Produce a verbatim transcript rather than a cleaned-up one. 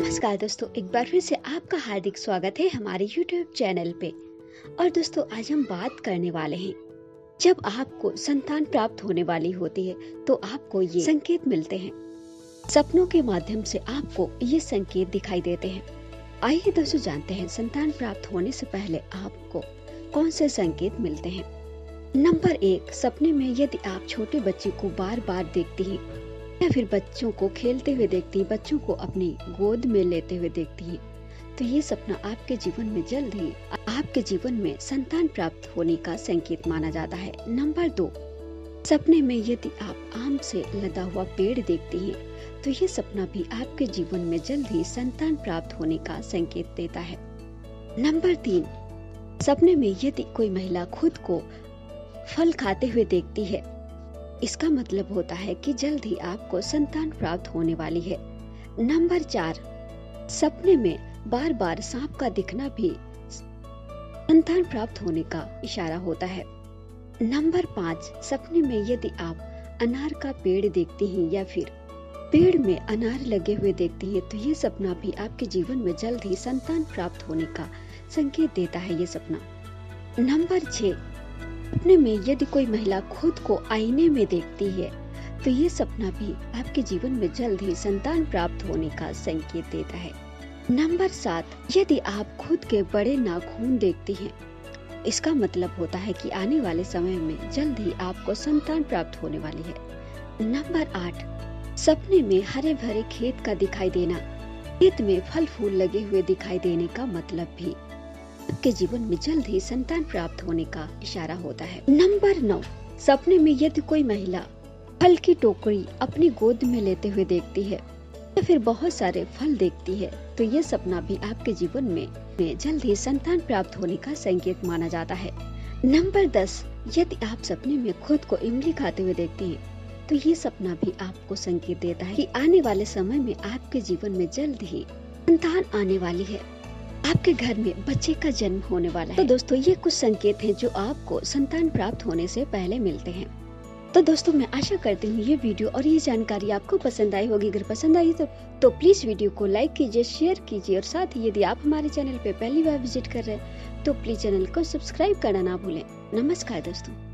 नमस्कार दोस्तों, एक बार फिर से आपका हार्दिक स्वागत है हमारे यूट्यूब चैनल पे। और दोस्तों, आज हम बात करने वाले हैं, जब आपको संतान प्राप्त होने वाली होती है तो आपको ये संकेत मिलते हैं। सपनों के माध्यम से आपको ये संकेत दिखाई देते हैं। आइए दोस्तों, जानते हैं संतान प्राप्त होने से पहले आपको कौन से संकेत मिलते हैं। नंबर एक, सपने में यदि आप छोटे बच्चे को बार बार देखती हैं या फिर बच्चों को खेलते हुए देखती हैं, बच्चों को अपनी गोद में लेते हुए देखती हैं, तो ये सपना आपके जीवन में जल्द ही आपके जीवन में संतान प्राप्त होने का संकेत माना जाता है। नंबर दो, सपने में यदि आप आम से लदा हुआ पेड़ देखती हैं तो ये सपना भी आपके जीवन में जल्द ही संतान प्राप्त होने का संकेत देता है। नंबर तीन, सपने में यदि कोई महिला खुद को फल खाते हुए देखती है, इसका मतलब होता है कि जल्द ही आपको संतान प्राप्त होने वाली है। नंबर चार, सपने में बार बार सांप का दिखना भी संतान प्राप्त होने का इशारा होता है। नंबर पाँच, सपने में यदि आप अनार का पेड़ देखती हैं या फिर पेड़ में अनार लगे हुए देखती हैं तो ये सपना भी आपके जीवन में जल्द ही संतान प्राप्त होने का संकेत देता है ये सपना। नंबर छह, सपने में यदि कोई महिला खुद को आईने में देखती है तो ये सपना भी आपके जीवन में जल्द ही संतान प्राप्त होने का संकेत देता है। नंबर सात, यदि आप खुद के बड़े नाखून देखती हैं, इसका मतलब होता है कि आने वाले समय में जल्द ही आपको संतान प्राप्त होने वाली है। नंबर आठ, सपने में हरे भरे खेत का दिखाई देना, खेत में फल फूल लगे हुए दिखाई देने का मतलब भी आपके जीवन में जल्द ही संतान प्राप्त होने का इशारा होता है। नंबर नौ, सपने में यदि कोई महिला फल की टोकरी अपनी गोद में लेते हुए देखती है या फिर बहुत सारे फल देखती है तो ये सपना भी आपके जीवन में, में जल्द ही संतान प्राप्त होने का संकेत माना जाता है। नंबर दस, यदि आप सपने में खुद को इमली खाते हुए देखती हैं तो ये सपना भी आपको संकेत देता है कि आने वाले समय में आपके जीवन में जल्द ही संतान आने वाली है, आपके घर में बच्चे का जन्म होने वाला है। तो दोस्तों, ये कुछ संकेत हैं जो आपको संतान प्राप्त होने से पहले मिलते हैं। तो दोस्तों, मैं आशा करती हूँ ये वीडियो और ये जानकारी आपको पसंद आई होगी। अगर पसंद आई तो, तो प्लीज वीडियो को लाइक कीजिए, शेयर कीजिए और साथ ही यदि आप हमारे चैनल पे पहली बार विजिट कर रहे हैं तो प्लीज चैनल को सब्सक्राइब करना ना भूलें। नमस्कार दोस्तों।